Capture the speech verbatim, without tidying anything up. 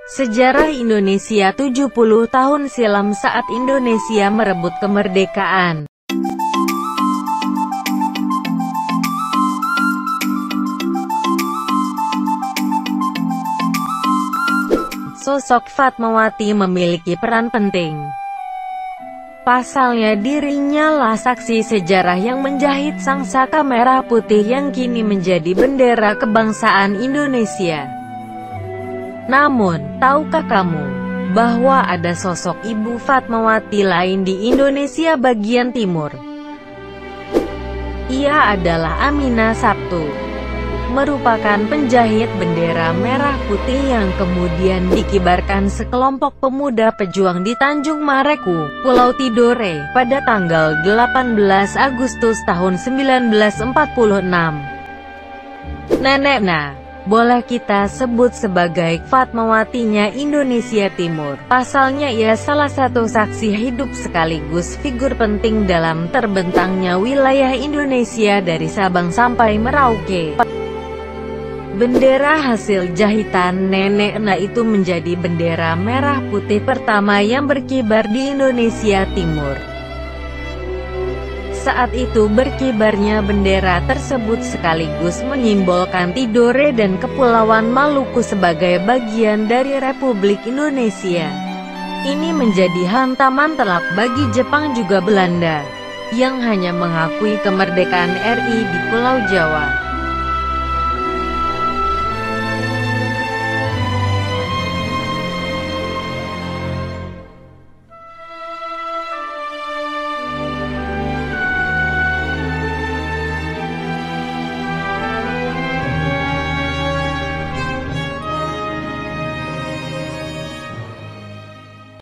Sejarah Indonesia tujuh puluh tahun silam saat Indonesia merebut kemerdekaan. Sosok Fatmawati memiliki peran penting. Pasalnya dirinya lah saksi sejarah yang menjahit sangsaka merah putih yang kini menjadi bendera kebangsaan Indonesia. Namun, tahukah kamu bahwa ada sosok Ibu Fatmawati lain di Indonesia bagian timur? Ia adalah Aminah Sabtu, merupakan penjahit bendera merah putih yang kemudian dikibarkan sekelompok pemuda pejuang di Tanjung Mareku, Pulau Tidore, pada tanggal delapan belas Agustus tahun seribu sembilan ratus empat puluh enam. Nenek Nah, boleh kita sebut sebagai Fatmawatinya Indonesia Timur. Pasalnya ia salah satu saksi hidup sekaligus figur penting dalam terbentangnya wilayah Indonesia dari Sabang sampai Merauke. Bendera hasil jahitan Nenek Nah itu menjadi bendera merah putih pertama yang berkibar di Indonesia Timur. Saat itu berkibarnya bendera tersebut sekaligus menyimbolkan Tidore dan Kepulauan Maluku sebagai bagian dari Republik Indonesia. Ini menjadi hantaman telak bagi Jepang juga Belanda, yang hanya mengakui kemerdekaan R I di Pulau Jawa.